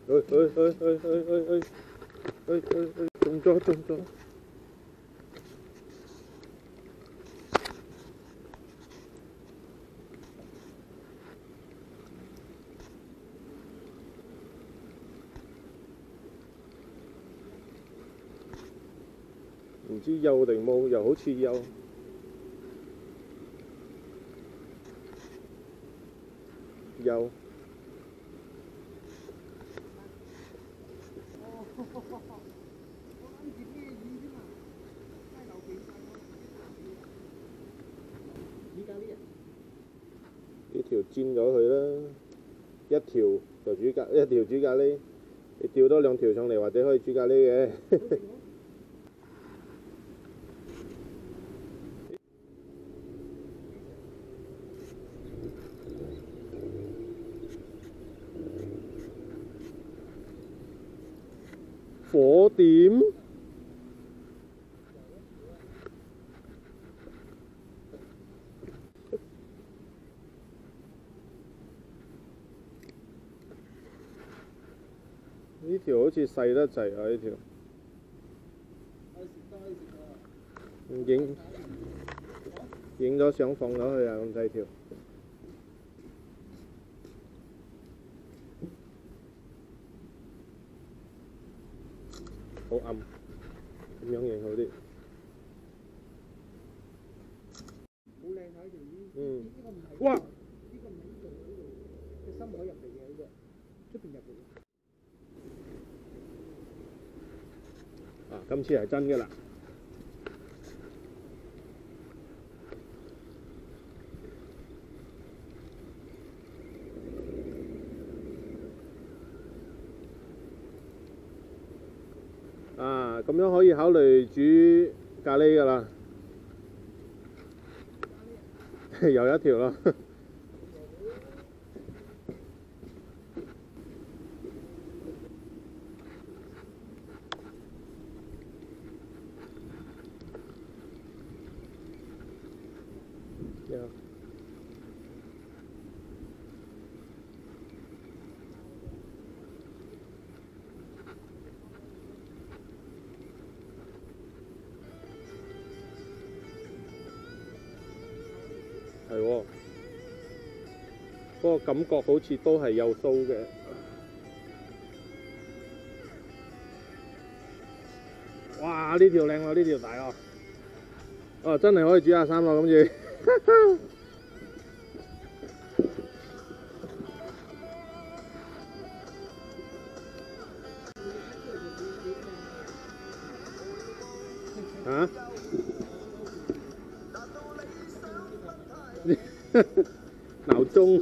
中咗中咗。唔知有定冇，又好似有。有。呢條煎咗佢啦，一條就煮咖，一條煮咖喱。你調多2條上嚟，或者可以煮咖喱嘅。火點？呢條好似細得滯啊！呢條影咗相放咗去啊！咁細條，好暗，咁樣影好啲。好靚睇條魚。嗯。哇！呢個唔係呢度，隻深海入嚟嘅呢個，出邊入嚟。啊！今次係真嘅啦。啊，咁樣可以考慮煮咖喱噶啦。又一條咯。係喎，不過感覺好似都係有鬚嘅。哇！呢條靚喎，呢條大喎。哦，真係可以煮下衫咯，今次。啊？鬧鐘。